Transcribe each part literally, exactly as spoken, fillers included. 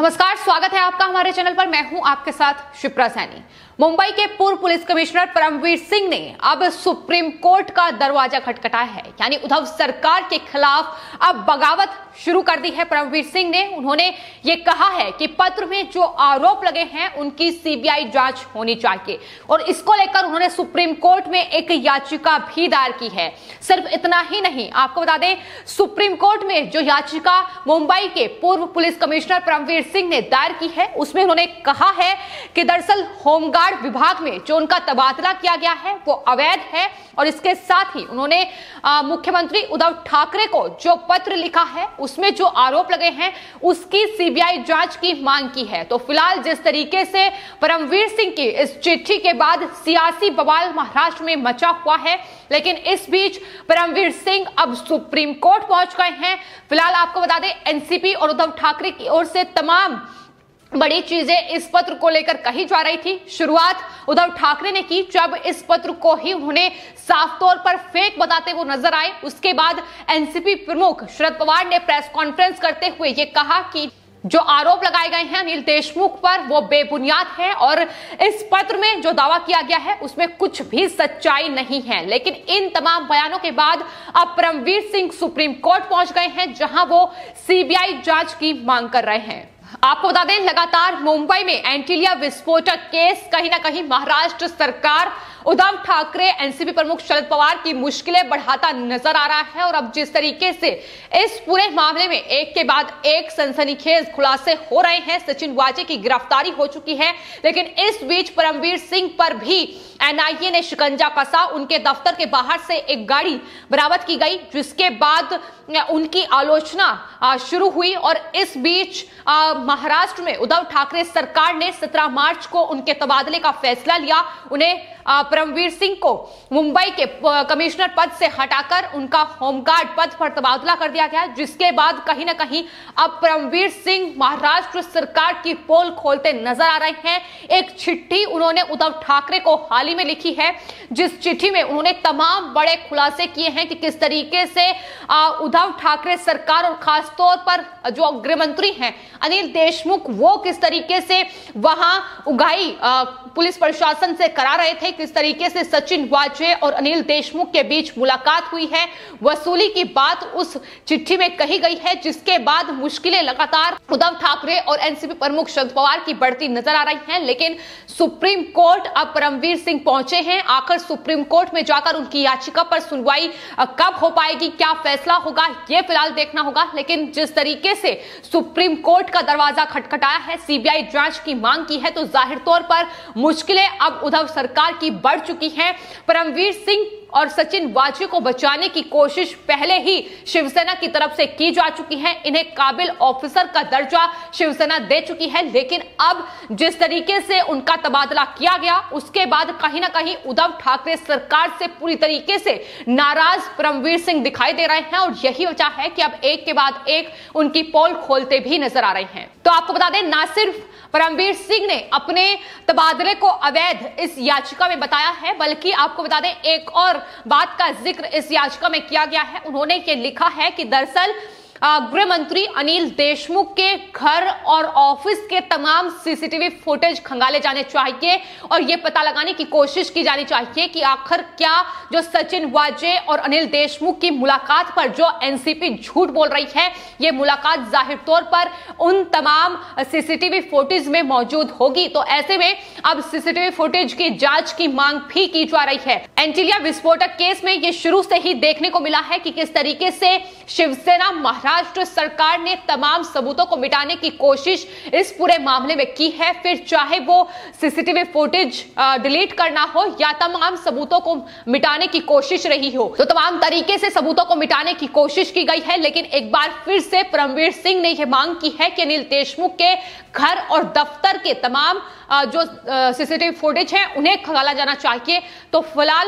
नमस्कार, स्वागत है आपका हमारे चैनल पर। मैं हूं आपके साथ शिप्रा सैनी। मुंबई के पूर्व पुलिस कमिश्नर परमवीर सिंह ने अब सुप्रीम कोर्ट का दरवाजा खटखटाया है, यानी उद्धव सरकार के खिलाफ अब बगावत शुरू कर दी है परमवीर सिंह ने। उन्होंने ये कहा है कि पत्र में जो आरोप लगे हैं उनकी सीबीआई जांच होनी चाहिए और इसको लेकर उन्होंने सुप्रीम कोर्ट में एक याचिका भी दायर की है। सिर्फ इतना ही नहीं, आपको बता दें, सुप्रीम कोर्ट में जो याचिका मुंबई के पूर्व पुलिस कमिश्नर परमवीर सिंह ने दायर की है उसमें उन्होंने कहा है कि दरअसल होमगार्ड विभाग में जो उनका तबादला किया गया है वो अवैध है और इसके साथ ही उन्होंने मुख्यमंत्री उद्धव ठाकरे को जो पत्र लिखा है उसमें जो आरोप लगे हैं उसकी सीबीआई जांच की मांग की है। तो फिलहाल जिस तरीके से परमवीर सिंह की इस चिट्ठी के बाद सियासी बवाल महाराष्ट्र में मचा हुआ है, लेकिन इस बीच परमवीर सिंह अब सुप्रीम कोर्ट पहुंच गए हैं। फिलहाल आपको बता दें, एनसीपी और उद्धव ठाकरे की ओर से तमाम बड़ी चीजें इस पत्र को लेकर कही जा रही थी। शुरुआत उद्धव ठाकरे ने की जब इस पत्र को ही उन्होंने साफ तौर पर फेक बताते हुए नजर आए। उसके बाद एनसीपी प्रमुख शरद पवार ने प्रेस कॉन्फ्रेंस करते हुए ये कहा कि जो आरोप लगाए गए हैं अनिल देशमुख पर वो बेबुनियाद है और इस पत्र में जो दावा किया गया है उसमें कुछ भी सच्चाई नहीं है। लेकिन इन तमाम बयानों के बाद अब परमवीर सिंह सुप्रीम कोर्ट पहुंच गए हैं जहां वो सीबीआई जांच की मांग कर रहे हैं। आपको बता दें, लगातार मुंबई में एंटीलिया विस्फोटक केस कहीं ना कहीं महाराष्ट्र सरकार, उद्धव ठाकरे, एनसीपी प्रमुख शरद पवार की मुश्किलें बढ़ाता नजर आ रहा है। और अब जिस तरीके से इस पूरे मामले में एक के बाद एक सनसनीखेज खुलासे हो रहे हैं, सचिन वाजे की गिरफ्तारी हो चुकी है, लेकिन इस बीच परमवीर सिंह पर भी एनआईए ने शिकंजा कसा। उनके दफ्तर के बाहर से एक गाड़ी बरामद की गई जिसके बाद उनकी आलोचना शुरू हुई और इस बीच महाराष्ट्र में उद्धव ठाकरे सरकार ने सत्रह मार्च को उनके तबादले का फैसला लिया। उन्हें परमवीर सिंह को मुंबई के कमिश्नर पद से हटाकर उनका होमगार्ड पद पर तबादला कर दिया गया, जिसके बाद कहीं ना कहीं अब परमवीर सिंह महाराष्ट्र सरकार की पोल खोलते नजर आ रहे हैं। एक चिट्ठी उन्होंने उद्धव ठाकरे को हाल ही में लिखी है, जिस चिट्ठी में उन्होंने तमाम बड़े खुलासे किए हैं कि किस तरीके से उद्धव ठाकरे सरकार और खासतौर पर जो गृह मंत्री हैं अनिल देशमुख, वो किस तरीके से वहां उगाई पुलिस प्रशासन से करा रहे थे, किस तरीके से सचिन वाजे और अनिल देशमुख के बीच मुलाकात हुई है, वसूली की बात उस चिट्ठी में कही गई है, जिसके बाद मुश्किलें लगातार उद्धव ठाकरे और एनसीपी प्रमुख शरद पवार की बढ़ती नजर आ रही हैं। लेकिन सुप्रीम कोर्ट अब परमवीर सिंह पहुंचे हैं। आखिर सुप्रीम कोर्ट में जाकर उनकी याचिका पर सुनवाई कब हो पाएगी, क्या फैसला होगा, यह फिलहाल देखना होगा। लेकिन जिस तरीके से सुप्रीम कोर्ट का दरवाजा खटखटाया है, सीबीआई जांच की मांग की है, तो जाहिर तौर पर मुश्किलें अब उद्धव सरकार की बढ़ चुकी हैं। परमवीर सिंह और सचिन वाजे को बचाने की कोशिश पहले ही शिवसेना की तरफ से की जा चुकी है। इन्हें काबिल ऑफिसर का दर्जा शिवसेना दे चुकी है, लेकिन अब जिस तरीके से उनका तबादला किया गया उसके बाद कहीं ना कहीं उद्धव ठाकरे सरकार से पूरी तरीके से नाराज परमवीर सिंह दिखाई दे रहे हैं और यही वजह है कि अब एक के बाद एक उनकी पोल खोलते भी नजर आ रहे हैं। तो आपको बता दें, ना सिर्फ परमवीर सिंह ने अपने तबादले को अवैध इस याचिका में बताया है, बल्कि आपको बता दें एक और बात का जिक्र इस याचिका में किया गया है। उन्होंने ये लिखा है कि दरअसल गृह मंत्री अनिल देशमुख के घर और ऑफिस के तमाम सीसीटीवी फुटेज खंगाले जाने चाहिए और यह पता लगाने की कोशिश की जानी चाहिए कि आखिर क्या जो सचिन वाजे और अनिल देशमुख की मुलाकात पर जो एनसीपी झूठ बोल रही है, यह मुलाकात जाहिर तौर पर उन तमाम सीसीटीवी फुटेज में मौजूद होगी। तो ऐसे में अब सीसीटीवी फुटेज की जांच की मांग भी की जा रही है। एंटीलिया विस्फोटक केस में यह शुरू से ही देखने को मिला है कि किस तरीके से शिवसेना महाराष्ट्र सरकार ने तमाम सबूतों को मिटाने की कोशिश इस पूरे मामले में की है, फिर चाहे वो सीसीटीवी फुटेज डिलीट करना हो या तमाम सबूतों को मिटाने की कोशिश रही हो। तो तमाम तरीके से सबूतों को मिटाने की कोशिश की गई है, लेकिन एक बार फिर से परमवीर सिंह ने यह मांग की है कि अनिल देशमुख के घर और दफ्तर के तमाम जो सीसीटीवी फुटेज है उन्हें खंगाला जाना चाहिए। तो फिलहाल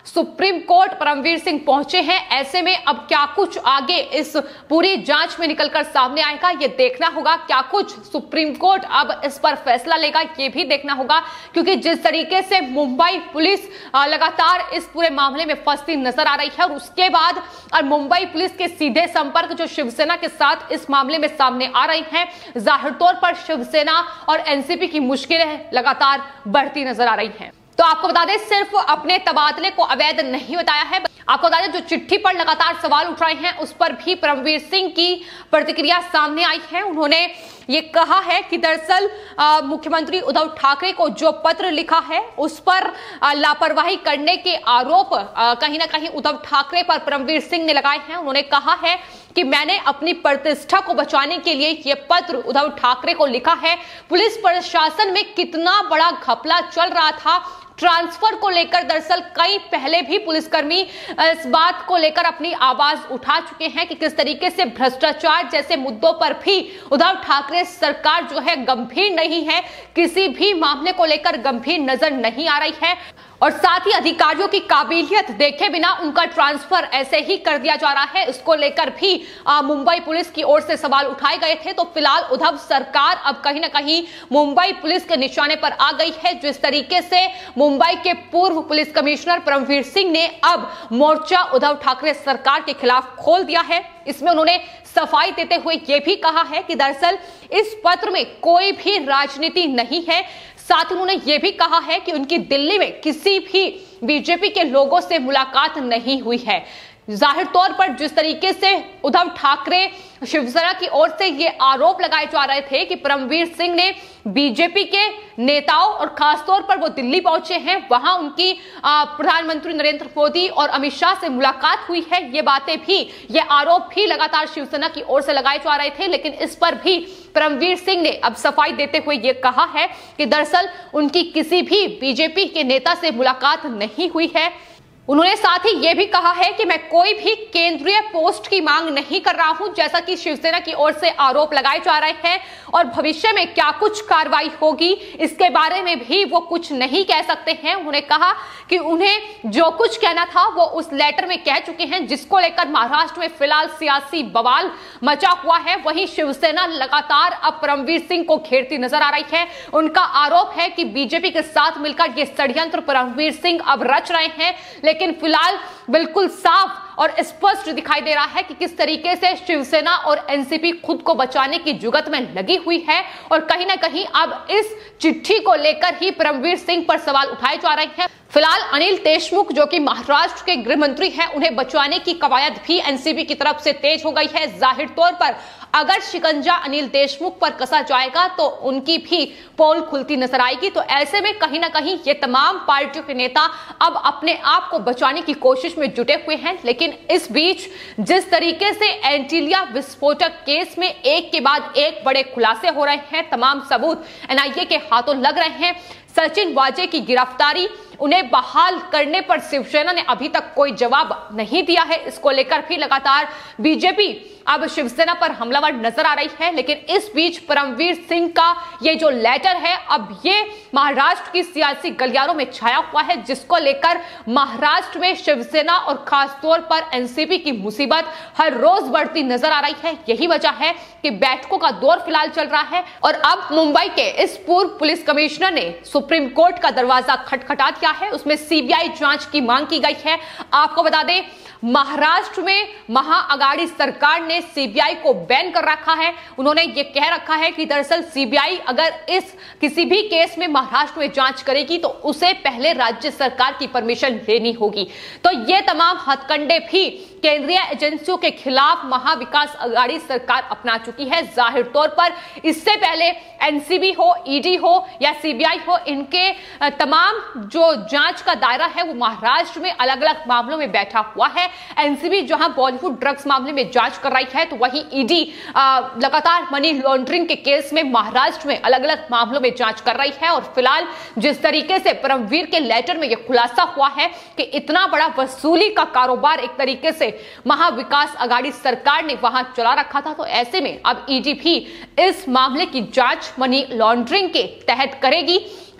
सुप्रीम कोर्ट परमवीर सिंह पहुंचे हैं। ऐसे में अब क्या कुछ आगे इस पूरी जांच में निकलकर सामने आएगा, ये देखना होगा। क्या कुछ सुप्रीम कोर्ट अब इस पर फैसला लेगा, ये भी देखना होगा, क्योंकि जिस तरीके से मुंबई पुलिस लगातार इस पूरे मामले में फंसती नजर आ रही है और उसके बाद और मुंबई पुलिस के सीधे संपर्क जो शिवसेना के साथ इस मामले में सामने आ रही हैं, जाहिर तौर पर शिवसेना और एनसीपी की मुश्किलें लगातार बढ़ती नजर आ रही हैं। तो आपको बता दें, सिर्फ अपने तबादले को अवैध नहीं बताया है, आपको बता दें जो चिट्ठी पर लगातार सवाल उठ रहे हैं उस पर भी परमवीर सिंह की प्रतिक्रिया सामने आई है। उन्होंने ये कहा है कि दरअसल मुख्यमंत्री उद्धव ठाकरे को जो पत्र लिखा है उस पर लापरवाही करने के आरोप आ, कहीं ना कहीं उद्धव ठाकरे पर परमवीर सिंह ने लगाए हैं। उन्होंने कहा है कि मैंने अपनी प्रतिष्ठा को बचाने के लिए यह पत्र उद्धव ठाकरे को लिखा है। पुलिस प्रशासन में कितना बड़ा घपला चल रहा था, ट्रांसफर को लेकर दरअसल कई पहले भी पुलिसकर्मी इस बात को लेकर अपनी आवाज उठा चुके हैं कि किस तरीके से भ्रष्टाचार जैसे मुद्दों पर भी उद्धव ठाकरे सरकार जो है गंभीर नहीं है, किसी भी मामले को लेकर गंभीर नजर नहीं आ रही है और साथ ही अधिकारियों की काबिलियत देखे बिना उनका ट्रांसफर ऐसे ही कर दिया जा रहा है। इसको लेकर भी आ, मुंबई पुलिस की ओर से सवाल उठाए गए थे। तो फिलहाल उद्धव सरकार अब कहीं ना कहीं मुंबई पुलिस के निशाने पर आ गई है। जिस तरीके से मुंबई के पूर्व पुलिस कमिश्नर परमवीर सिंह ने अब मोर्चा उद्धव ठाकरे सरकार के खिलाफ खोल दिया है, इसमें उन्होंने सफाई देते हुए यह भी कहा है कि दरअसल इस पत्र में कोई भी राजनीति नहीं है। साथ ही उन्होंने यह भी कहा है कि उनकी दिल्ली में किसी भी बीजेपी के लोगों से मुलाकात नहीं हुई है। जाहिर तौर पर जिस तरीके से उद्धव ठाकरे शिवसेना की ओर से ये आरोप लगाए जा रहे थे कि परमवीर सिंह ने बीजेपी के नेताओं और खासतौर पर वो दिल्ली पहुंचे हैं, वहां उनकी प्रधानमंत्री नरेंद्र मोदी और अमित शाह से मुलाकात हुई है, ये बातें भी ये आरोप भी लगातार शिवसेना की ओर से लगाए जा रहे थे। लेकिन इस पर भी परमवीर सिंह ने अब सफाई देते हुए ये कहा है कि दरअसल उनकी किसी भी बीजेपी के नेता से मुलाकात नहीं हुई है। उन्होंने साथ ही यह भी कहा है कि मैं कोई भी केंद्रीय पोस्ट की मांग नहीं कर रहा हूं, जैसा कि शिवसेना की ओर से आरोप लगाए जा रहे हैं और भविष्य में क्या कुछ कार्रवाई होगी इसके बारे में भी वो कुछ नहीं कह सकते हैं। उन्होंने कहा कि उन्हें जो कुछ कहना था वो उस लेटर में कह चुके हैं, जिसको लेकर महाराष्ट्र में फिलहाल सियासी बवाल मचा हुआ है। वहीं शिवसेना लगातार अब परमवीर सिंह को घेरती नजर आ रही है। उनका आरोप है कि बीजेपी के साथ मिलकर ये षड्यंत्र परमवीर सिंह अब रच रहे हैं। लेकिन फिलहाल बिल्कुल साफ और स्पष्ट दिखाई दे रहा है कि किस तरीके से शिवसेना और एनसीपी खुद को बचाने की जुगत में लगी हुई है और कहीं ना कहीं अब इस चिट्ठी को लेकर ही परमवीर सिंह पर सवाल उठाए जा रहे हैं। फिलहाल अनिल देशमुख जो कि महाराष्ट्र के गृह मंत्री हैं, उन्हें बचाने की कवायद भी एनसीपी की तरफ से तेज हो गई है। जाहिर तौर पर अगर शिकंजा अनिल देशमुख पर कसा जाएगा तो उनकी भी पोल खुलती नजर आएगी। तो ऐसे में कहीं ना कहीं ये तमाम पार्टियों के नेता अब अपने आप को बचाने की कोशिश में जुटे हुए हैं। लेकिन इस बीच जिस तरीके से एंटीलिया विस्फोटक केस में एक के बाद एक बड़े खुलासे हो रहे हैं, तमाम सबूत एनआईए के हाथों लग रहे हैं, सचिन वाजे की गिरफ्तारी, उन्हें बहाल करने पर शिवसेना ने अभी तक कोई जवाब नहीं दिया है। इसको लेकर भी लगातार बीजेपी अब शिवसेना पर हमलावर नजर आ रही है। लेकिन इस बीच परमवीर सिंह का ये जो लेटर है अब ये महाराष्ट्र की सियासी गलियारों में छाया हुआ है, जिसको लेकर महाराष्ट्र में शिवसेना और खासतौर पर एनसीपी की मुसीबत हर रोज बढ़ती नजर आ रही है। यही वजह है कि बैठकों का दौर फिलहाल चल रहा है और अब मुंबई के इस पूर्व पुलिस कमिश्नर ने सुप्रीम कोर्ट का दरवाजा खटखटा दिया है। उसमें सीबीआई जांच की मांग की गई है। आपको बता दें, महाराष्ट्र में महाअगाड़ी सरकार ने सीबीआई को बैन कर रखा है। उन्होंने ये कह रखा है कि दरअसल सीबीआई अगर इस किसी भी केस में महाराष्ट्र में जांच करेगी तो उसे पहले राज्य सरकार की परमिशन लेनी होगी। तो ये तमाम हथकंडे भी केंद्रीय एजेंसियों के खिलाफ महाविकास अघाड़ी सरकार अपना चुकी है। जाहिर तौर पर इससे पहले एनसीबी हो, ईडी हो या सीबीआई हो, इनके तमाम जो जांच का दायरा है वो महाराष्ट्र में अलग अलग मामलों में बैठा हुआ है। एनसीबी जहां बॉलीवुड ड्रग्स मामले में जांच कर रही है तो वहीं ईडी लगातार मनी लॉन्ड्रिंग के केस में महाराष्ट्र में अलग अलग मामलों में जांच कर रही है। और फिलहाल जिस तरीके से परमवीर के लेटर में यह खुलासा हुआ है कि इतना बड़ा वसूली का कारोबार एक तरीके से महाविकास अघाड़ी सरकार ने वहां चला रखा था, तो ऐसे में अब ईडी भी इस मामले की जांच मनी लॉन्ड्रिंग के तहत करेगी।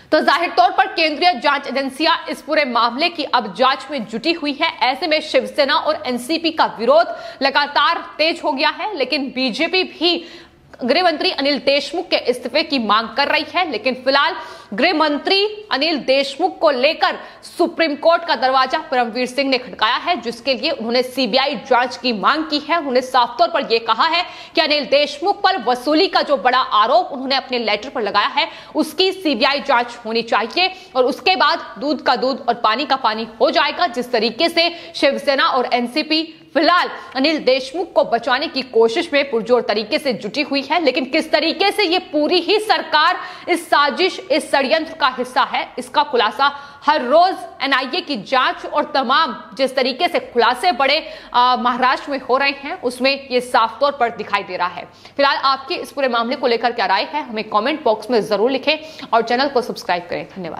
तो जाहिर तौर पर केंद्रीय जांच एजेंसियां इस पूरे मामले की अब जांच में जुटी हुई है। ऐसे में शिवसेना और एनसीपी का विरोध लगातार तेज हो गया है, लेकिन बीजेपी भी गृह मंत्री अनिल देशमुख के इस्तीफे की मांग कर रही है। लेकिन फिलहाल गृह मंत्री अनिल देशमुख को लेकर सुप्रीम कोर्ट का दरवाजा परमवीर सिंह ने खटकाया है, जिसके लिए उन्होंने सीबीआई जांच की मांग की है। उन्होंने साफ तौर पर यह कहा है कि अनिल देशमुख पर वसूली का जो बड़ा आरोप उन्होंने अपने लेटर पर लगाया है, उसकी सीबीआई जांच होनी चाहिए और उसके बाद दूध का दूध और पानी का पानी हो जाएगा। जिस तरीके से शिवसेना और एनसीपी फिलहाल अनिल देशमुख को बचाने की कोशिश में पुरजोर तरीके से जुटी हुई है, लेकिन किस तरीके से ये पूरी ही सरकार इस साजिश, इस षड्यंत्र का हिस्सा है, इसका खुलासा हर रोज एनआईए की जांच और तमाम जिस तरीके से खुलासे बड़े महाराष्ट्र में हो रहे हैं, उसमें ये साफ तौर पर दिखाई दे रहा है। फिलहाल आपके इस पूरे मामले को लेकर क्या राय है, हमें कमेंट बॉक्स में जरूर लिखें और चैनल को सब्सक्राइब करें। धन्यवाद।